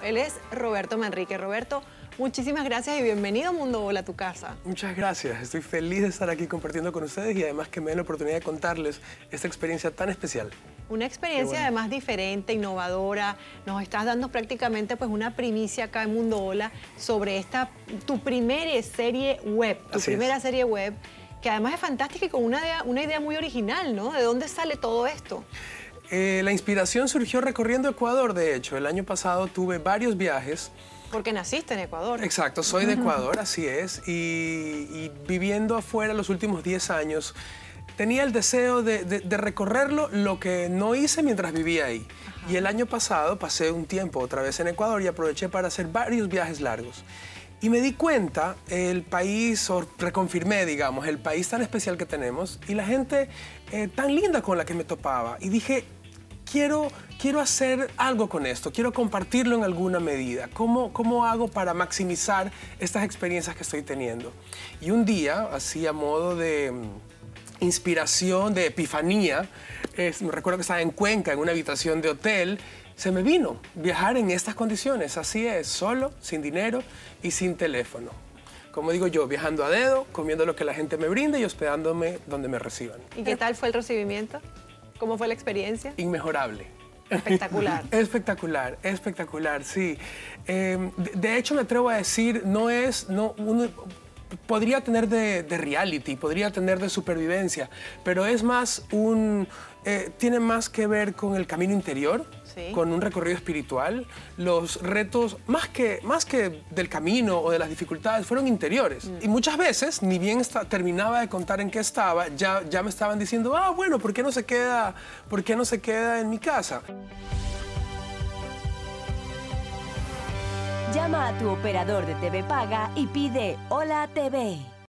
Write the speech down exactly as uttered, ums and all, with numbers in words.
Él es Roberto Manrique. Roberto, muchísimas gracias y bienvenido a Mundo Bola, a tu casa. Muchas gracias. Estoy feliz de estar aquí compartiendo con ustedes y además que me den la oportunidad de contarles esta experiencia tan especial. Una experiencia bueno. además diferente, innovadora. Nos estás dando prácticamente pues una primicia acá en Mundo Bola sobre esta, tu primera serie web, tu Así primera es. serie web, que además es fantástica y con una idea, una idea muy original, ¿no? ¿De dónde sale todo esto? Eh, la inspiración surgió recorriendo Ecuador, de hecho. El año pasado tuve varios viajes. Porque naciste en Ecuador. Exacto, soy de Ecuador, así es. Y, y viviendo afuera los últimos diez años, tenía el deseo de, de, de recorrerlo, lo que no hice mientras vivía ahí. Ajá. Y el año pasado pasé un tiempo otra vez en Ecuador y aproveché para hacer varios viajes largos. Y me di cuenta, el país, o reconfirmé, digamos, el país tan especial que tenemos y la gente eh, tan linda con la que me topaba. Y dije, quiero, quiero hacer algo con esto, quiero compartirlo en alguna medida. ¿Cómo, cómo hago para maximizar estas experiencias que estoy teniendo? Y un día, así a modo de inspiración, de epifanía, eh, me recuerdo que estaba en Cuenca, en una habitación de hotel, se me vino viajar en estas condiciones, así es, solo, sin dinero y sin teléfono. Como digo yo, viajando a dedo, comiendo lo que la gente me brinda y hospedándome donde me reciban. ¿Y qué tal fue el recibimiento? ¿Cómo fue la experiencia? Inmejorable. Espectacular. Espectacular, espectacular, sí. Eh, de, de hecho, me atrevo a decir, no es... No, uno, podría tener de, de reality, podría tener de supervivencia, pero es más un... Eh, tiene más que ver con el camino interior, sí. con un recorrido espiritual. Los retos, más que, más que del camino o de las dificultades, fueron interiores. Mm. Y muchas veces, ni bien está, terminaba de contar en qué estaba, ya, ya me estaban diciendo, ah, bueno, ¿por qué no se queda, por qué no se queda en mi casa? Llama a tu operador de T V Paga y pide Hola T V.